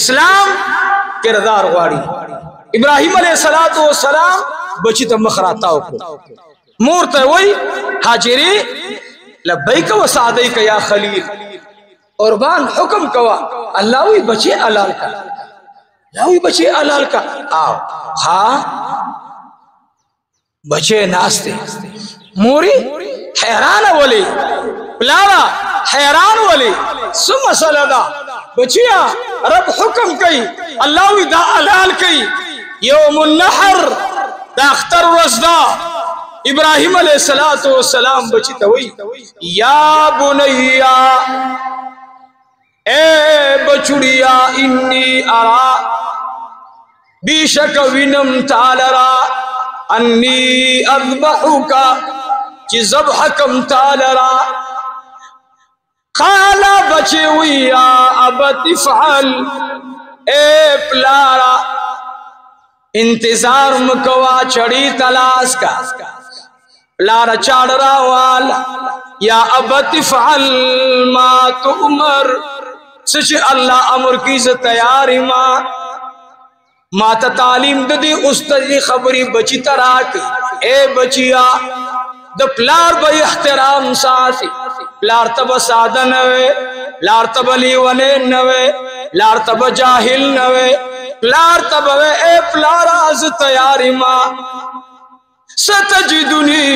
اسلام کردار غواړي. ابراهیم علیه السلام بچی ته مخ راتاو مور ته وای هاجری لبیک و سعدیک یا خلیل قربان حکم کوا الله وی بچی حلال کا لاوی بچی حلال کا آو ہاں بچے ناستے موری حیران ولی پلارا حیران ولی سو مسئلہ دا بچیا رب حکم کئی اللہ وی دا حلال کئی یوم النحر دا اختر رزدا ابراہیم علیہ السلام بچی توئی یا بنیا اے بچڑیا انی ارا بیشک وینم تالرا انی اذبحوکا چی ذبحکم تالرا قالا بچے ویا ابت افعل اے پلارا انتظار مکوا چڑی تلاس کا پلارا چاڑ راوالا یا ابت افعل ما تؤمر سچ اللہ امر کی سے تیاری ما تا تعلیم ددی استدی خبری بچی تراک اے بچیا د پلار بھئی احترام ساسی پلار تب سادہ نوے پلار تب لیونے نوے پلار تب جاہل نوے پلار تب اے پلار آز تیاری ستجدنی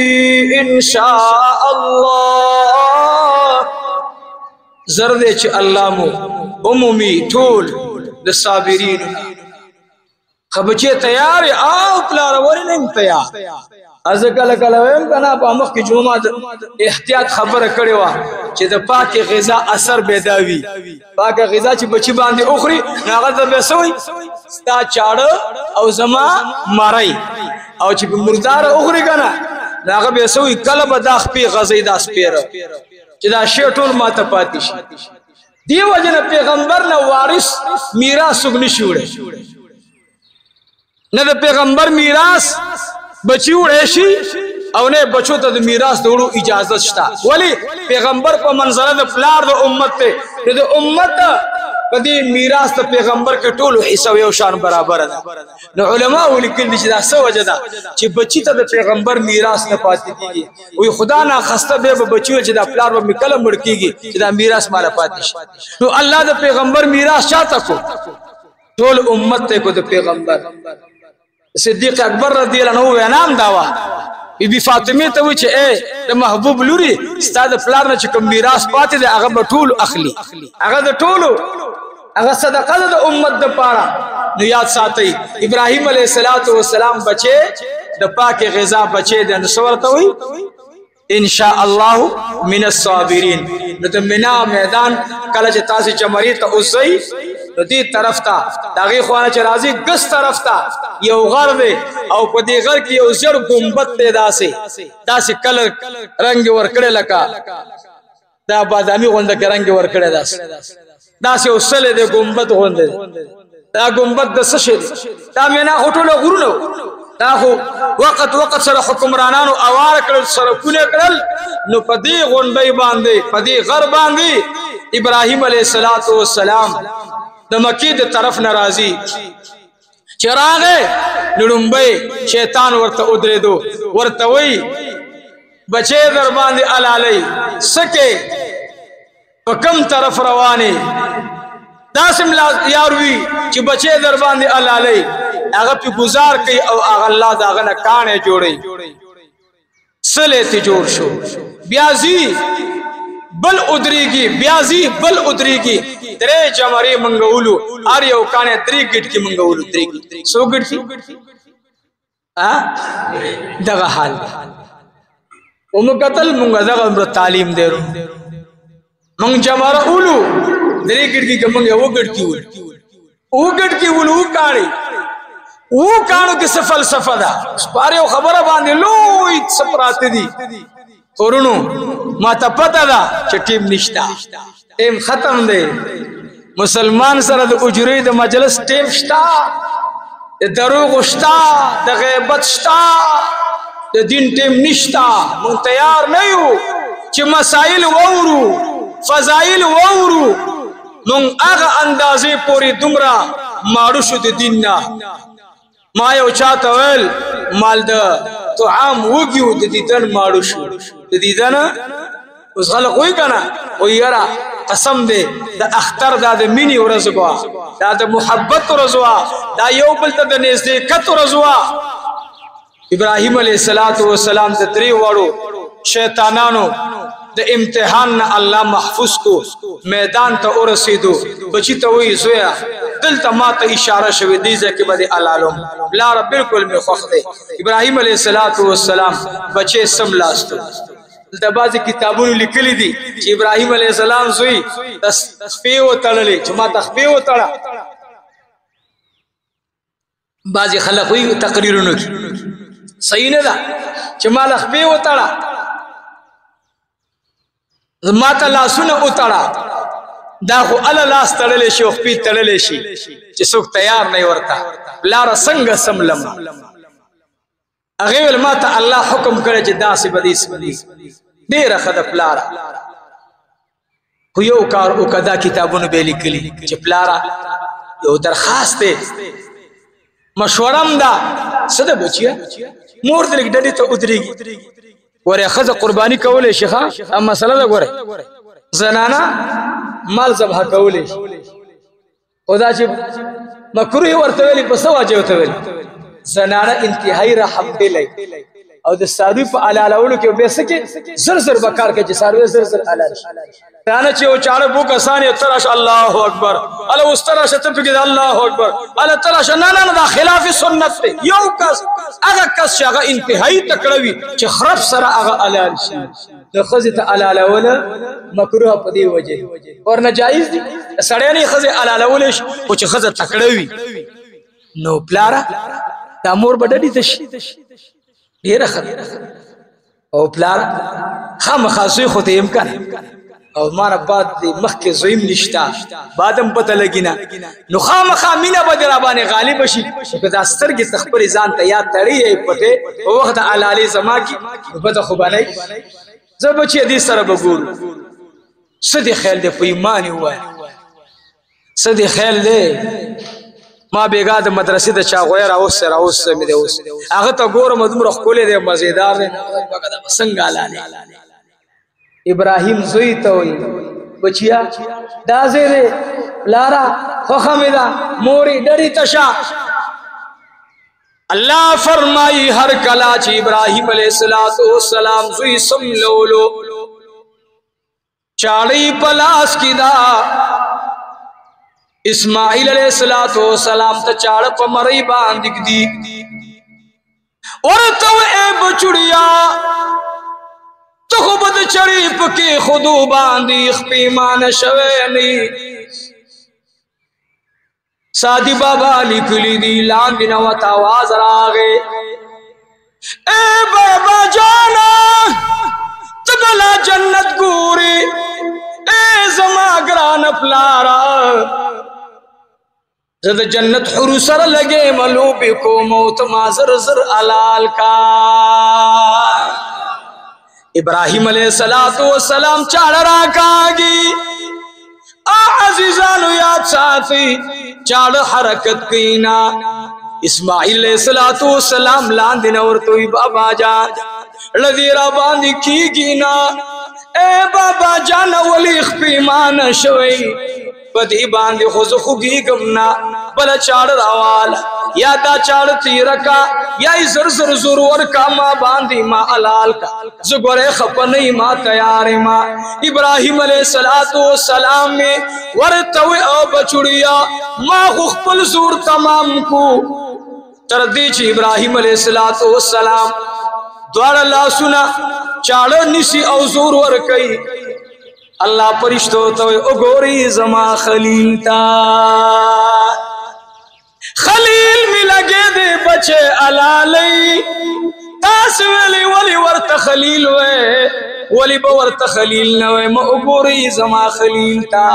انشاءاللہ زردے چھ اللہ مو عمومی ٹھول دا صابرین خبچے تیاری آو پلارا وری نہیں تیار از کل ویم کنا پا مخ کی جمعہ احتیاط خبر کڑیوا چی دا پاک غذا اثر بیداوی پاک غذا چی بچی باندی اخری ناغت دا بیسوی ستا چاڑ او زما مارائی او چی مردار اخری کنا ناغت بیسوی کلب داخ پی غزی دا سپیر چی دا شیطول ما تپاتیش دیو جن پیغمبر نا وارث میراث سگنی شوڑے نہ دا پیغمبر میراث بچی وڑیشی او نے بچو تا دا میراث دوڑو اجازت شتا ولی پیغمبر پا منظرہ دا پلار دا امت تے دا امت پا دی میراث دا پیغمبر کے ٹولو حصہ ویوشان برابر دا نا علماء لکل دی چدا سو وجہ دا چی بچی تا دا پیغمبر میراث نا پاتی دیگی وی خدا نا خستہ بے با بچیو چدا پلار با مکلم مڑکی گی چدا میراث مالا پاتیش نو اللہ دا پیغمبر میراث چاہتا کو ٹول امت تے کو دا پیغمبر صدیق اکبر رضی اللہ عنہ وینام داوا بی بی فاطمی تاوی چه اے دا محبوب لوری ستا دا پلار نا چکم میراث پاتی دا اغا با طول اخلی اغا دا طولو اغا صدقہ دا امت دا پارا نو یاد ساتی ابراہیم علیہ السلام بچے دا پاک غذا بچے دا نسور تاوی انشاءاللہ من الصابرین نو دا منا میدان کلچ تاسی چمری تا ازائی نو دی طرف تا داغی خوانا چه رازی گس طرف تا یو غر دے او پا دی غر کی یو زر گمبت دے داسی کلر رنگ ورکڑے لکا دا بادامی غنده که رنگ ورکڑے داسی اصل دے گمبت غنده دا گمبت دا سشے دے دا مینا خطول غرونو دا خو وقت سر حکمرانانو اوار کرل سرکونے کرل نو پا دی غنده باندے پا دی غر باندے ابراہیم علیہ السلام دا مکی دا طرف نرازی چراغے نڑنبے شیطان ورطا ادرے دو ورطا وی بچے در باندے علالی سکے کم طرف روانے داسم یاروی چی بچے در باندے علالی اگر پی گزار کئی او اگر اللہ دا اگر نکانے جوڑے سلے تی جوڑ شو بیازی بل ادری گی درے جماری منگولو آری اوکانے دری گٹ کی منگولو سو گٹ کی دغا حال امو قتل منگا دغا امرو تعلیم دے رو منگ جمارا اولو دری گٹ کی منگا وہ گٹ کی اولو وہ کانو کس فلسفہ دا پارے وہ خبر باندے لوئی سپراتی دی قرنو ما تا پتا دا چا ٹیم نشتا ٹیم ختم دے مسلمان سر دا اجری دا مجلس ٹیم شتا دا دروغ شتا دا غیبت شتا دا دین ٹیم نشتا من تیار نیو چا مسائل وورو فضائل وورو مونږ هغه اندازې پورې دومره ماړو شو د دین نه. ما یو چاته ویل مال د طعام وږي د دیدن ماړو شو د دیدن. اوس خلک وایي که نه وایي یاره قسم دی د اختر دا د مینې ورځ وه، دا د محبت ورځ وه، دا یو بل ته د نزدېکت ورځ وه. ابراهیم علیه السلام د درې واړو شیطانانو د امتحان نه الله محفوظ کو، میدان ته ورسېدو. بچی ته وایي زویه دلته ما ته اشاره شوې دې ځای کې به دې حلالوم. پلاره بالکل مې خوښ دی. ابراهیم علیه السلام بچی سملاستو. دلته بعضې کتابونو لیکلي دي چې ابراهیم علیه السلام زوی د خپې وتړلې چې ما ته خپې وتړه. بعضې خلک وایي تقریرونو کې صحیح نه ده چې ما له خپې وتړه، ما ته لاسونه وتړه. دا خو اله لاس تړلی شي او خپې تړلی شي چې څوک تیار نه ورته. لاره څنګه سملم؟ هغې ویل ما ته الله حکم کړی چې داسې به دې ډېره ښه ده پلاره. خو یو کار وکړه، دا کتابونه به یې لیکلي چې پلاره یو درخواست دی، مشوره هم ده. څه ده بچیه؟ مور دې لږ ډډې ته ودرېږي. ګورې ښځه قرباني کولی شي ښه مسله ده. ګورې زنانه مال ذبح کولی شي، خو دا چې مکروه یې ورته ویلي په څه وجه ورته ویلي؟ زنانه انتهایی رحم دلی او د څاروي په حلالولو کې بیا څه کې زر زر به کار کوي چې څاروي زر زر حلال شي. رانه چې یو چاړه بو کسان یې ته راشه الله اکبر، هله اوس ته راشه ته پکې الله اکبر، هله ته راشه نه نه دا خلاف سنت دی. یو کس هغه کس چې هغه انتهایی تکړه وي چې خرف سره هغه حلال شي، د ښځې ته حلالوله مکروه په دې وجې ورنه جایز دي. سړی نه ښځې حلالولی شي خو چې ښځه تکړه وي. نو پلاره دا مور به ډډې ته شي ډېره ښه ده. او پلاره خامخا زوی خو ته یم که نه، او ما نه بعد د مخکې زویم نشته، بعد هم پته لګي نه، نو خامخا مینه به دې راباندې غالبه شي. که دا سترګې ته خپلې ځان ته یاد تړي یې پټې په وخت د حلالې زما کې نو پته خو به نه وي. زه بچیه دې سره به ګورو څه دې خیال دی، په ایمان یې ووایه څه دې خیال دی. ما بیګا د مدرسې د چا غوی راوسته مې دی اوس هغه ته ګورم دومره ښکلی دی مزېدار دی. څنګه حلالې ابراهیم زوی ته وایي بچیا دا ځای دی پلاره خوښه مې ده مورې ډډې ته شه. الله فرمایي هر کله چې ابراهیم علیه السلام زوی سملولو چاړۍ په لاس کې ده، اسماعیل علیہ السلام ته چاړه په مرۍ باندې ږدي. ورته اے بچوړیا ته خو به د چړې په کېښودو باندې خپېمانه شوی نه. سادي بابا لیکلي دي لاندې نه ورته آواز راغی اے بابا جانا ته به لا جنت ګورې، اے زما ګرانه پلاره زه د جنت حورو سره لګې ملوبې کوم او ته ما زر زر حلال کا. ابراهیم علیہ السلام چاړه راکاږي. عزیزانو یاد ساتئ چاړه حرکت کوي نه. اسماعیل علیہ السلام لاندې نه ورته وایي بابا جان لدې را باندې کېږي نه، اے بابا جان ولې خپېمانه شوی پدې باندې خو زه خوږېږم نه، بله چاړه راواله یا دا چاړه تېره کا یا یې زر زر زور ورکا ما باندې ما حلال کا. زه ګورې خفه نه ما تیار ما. ابراهیم علیہ السلام مې ورته وی او بچوړیا ما خو خپل زور تمام کو. تر دې چې ابراهیم علیہ السلام دواړه لاسونه چاړه نیسي او زور ورکوي. اللہ پرشتو تو اگوری زما خلیل تا خلیل می لگے دے بچے علالی تاس ولی ورت خلیل وے ولی بورت خلیل نوے ما اگوری زما خلیل تا.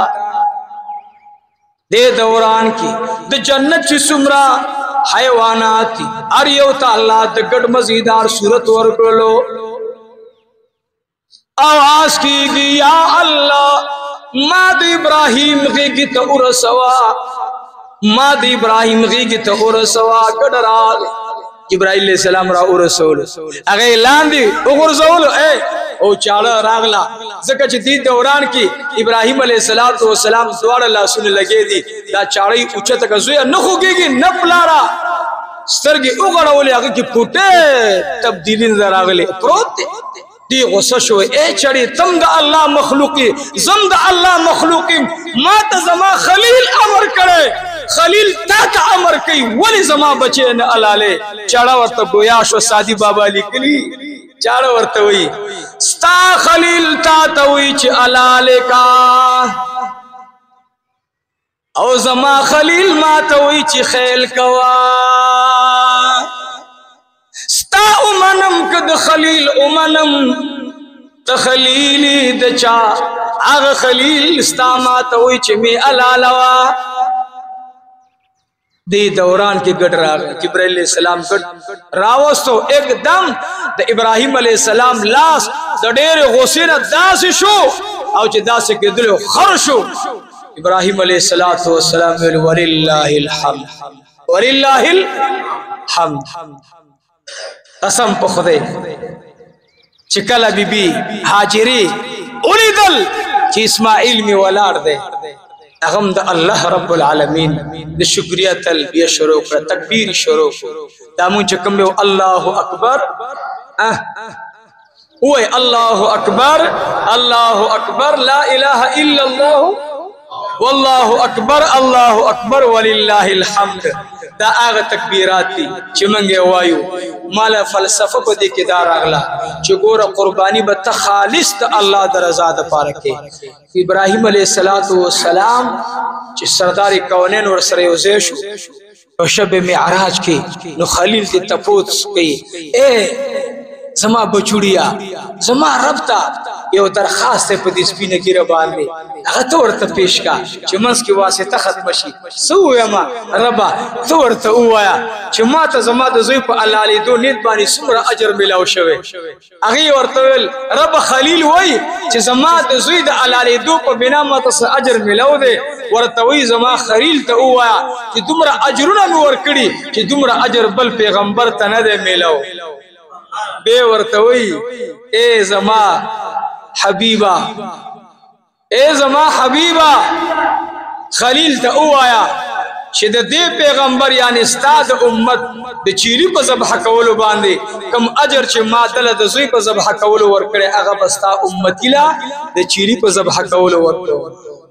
دے دوران کی د جنت چی سمرا حیوانات تی ار یو تا اللہ د گڑ مزیدار صورت ورکلو. آواز کی گی یا اللہ ما د ابراهیم غیږ ته ورسوا ما د ابراهیم غیږ ته ورسوا ګډ راغ جبرائیل علیہ السلام را ورسول هغه لاندې وګرځول او چاړه راغلا ځکه چې دې دوران کې ابراهیم علیہ السلام دواړه لاسونه لګې دي دا چاړې اوچته کزویا نه خوږيږي نه پلارا سترګې وګړولې هغه کې پټه تبدیلی نظر راغلي پروت دی غصه شو چړې تم د الله مخلوقي زم د الله مخلوقي ما ته زما خلیل امر کړي خلیل تا ته امر کوي ولی زما بچي نه الاله چاړه ورته گویا شو سادي بابا لیکلي چاړه ورته وي ستا خلیل تا ته وي چې الاله کا او زما خلیل ما ته وي چې خیل کوا ستا امنم کد خلیل امنم تخلیلی دچا اغ خلیل ستا ما ته وي چې می الالوا دی دوران کې ګډ راغ جبرائیل علیہ السلام ګډ راوستو एकदम د ابراهیم علیہ السلام لاس د ډېر غوسې نه داسې شو او چې داسې کېدل خر شو ابراهیم علیہ السلام ولله الحمد ولله الحمد قسم په خدای چې کله بیبي هاجری اولیدل چې اسماعیل می ولار دی اغم د الله رب العالمین د شکریہ تلبیہ شروع کړ تکبیر شروع دا مونږ کوم الله اکبر وای الله اکبر لا اله الا الله والله اکبر ولله الحمد دا هغه تکبیرات دي چې مونږ وایو مال فلسفه په دې کې دا راغلا چې ګوره قرباني به ته خالص د الله د رضا د پاره کې ابراهیم علیہ السلام چې سردار کونین ور سره یوځای شو او شب معراج کې نو خلیل دې تپوس کوي زما بچوړیا زما رب ته یو درخواست په دې سپینه کې را باندې هغه ته ورته پیش کا چې منس کې واسطه ختم شي سو یما ربا ته ورته وایا چې ما ته زما د زوی په الله دو نیت باندې څومره اجر ملاو شوی هغه ورته ویل رب خلیل وای چې زما د زوی د الله دو په بنا ما ته اجر ملاو دی ورته وای زما خلیل ته وایا چې دومره اجرونه مې ورکړي چې دومره اجر بل پیغمبر ته نه دی ملاو بے ورتوی اے زما حبیبا خلیل تا او آیا چې د دې پیغمبر یعنی استاد امت د چیری په ذبح کولو باندې کم اجر چې ما دل د زوی په ذبح کولو ورکړي هغه بستا امتی لا د چیری په ذبح کولو ورکړي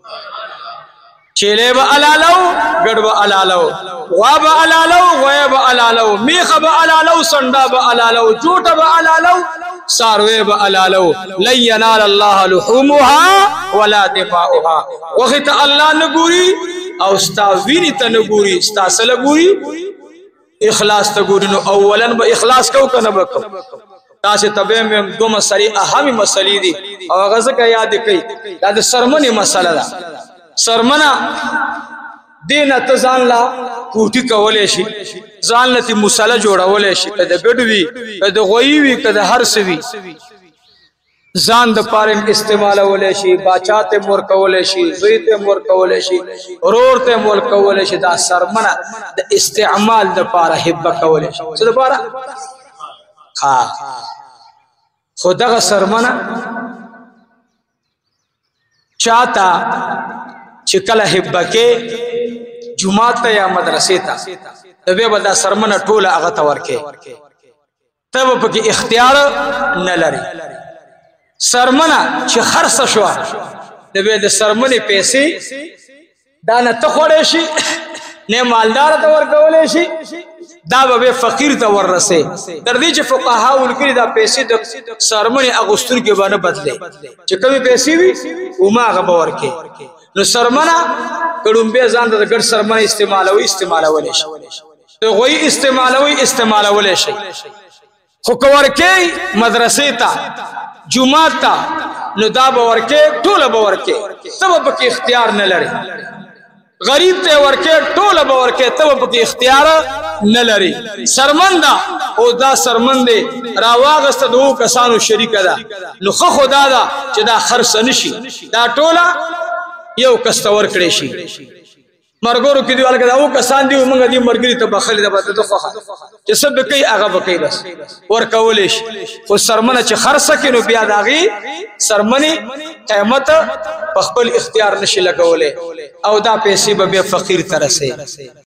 چیلے با علالو گڑ با علالو غوا با علالو غوی با علالو میخ با علالو سنڈا با علالو جوٹ با علالو ساروے با علالو لن ینال اللہ لحومها ولا دفاعها وقت اللہ نگوری او ستا وینی تا نگوری ستا سلگوری اخلاص تا گوری نو اولا با اخلاص کو کنبکو تاسے طبع میں دو مسئلی اہمی مسئلی دی او غزہ کا یاد کئی یاد سرمنی مسئلہ دا سرمنا دینا ته ځان لا کوټی کولې شي ځان لته مصالح جوړولې شي کده ګډوي کده غوي کده هر سوي ځان د پاره استعمال ولې شي باچاته مور کولې شي زوی ته مور کولې شي اورور ته مور کولې شي دا سرمنا د استعمال د پاره حب کولې شي څه د پاره ها خدغه سرمنا چاته چې کله حبکه جمعه ته یا مدرسې ته به ودا سرمنه ټوله هغه ته ورکه تب پکې اختیار نه لري سرمنه چې خرڅ شو به د سرمنه پیسې دا نه تخوړې شي نه مالدار ته ورکولې شي دا به فقیر ته ورسه تر دې چې فقها ولکري دا پیسې د سرمنه اغوستون کې باندې بدله چې کومې پیسې وي او ما هغه ورکه نو سرمنه کډومبه ځان د ګډ سرمنه استعمالولې شي ته غوي استعمالولې شي خو کورکه مدرسې ته جمعه ته نو دا به ورکه ټوله به ورکه سبب کې اختیار نه لري غریب ته ورکه ټوله به ورکه تب په اختیار نه لري سرمنده او دا سرمنده راواغسته دوه کسانو شریک ده نو خو خدا دا چې دا خرڅ نشي دا ټوله یو کس ته ورکړی شي مرګورو کې دی ولګه او کسان دی موږ دی مرګري ته بخل ده بده خوخه چې سب کوي هغه وکي بس ورکول شي خو سرمنه چې خرڅ کینو بیا داغي سرمنه قیمت په خپل اختیار نشي لګولې او دا پیسې به فقیر ترسه